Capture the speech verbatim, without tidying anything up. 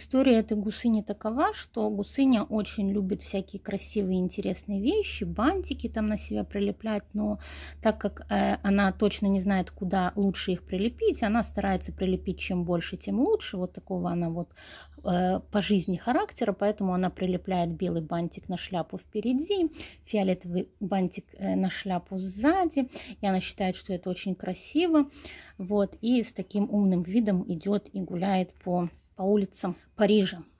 История этой гусыни такова, что гусыня очень любит всякие красивые интересные вещи, бантики там на себя прилеплять, но так как э, она точно не знает, куда лучше их прилепить, она старается прилепить чем больше, тем лучше. Вот такого она вот э, по жизни характера, поэтому она прилепляет белый бантик на шляпу впереди, фиолетовый бантик э, на шляпу сзади, и она считает, что это очень красиво. Вот, и с таким умным видом идет и гуляет по, по улицам Парижа.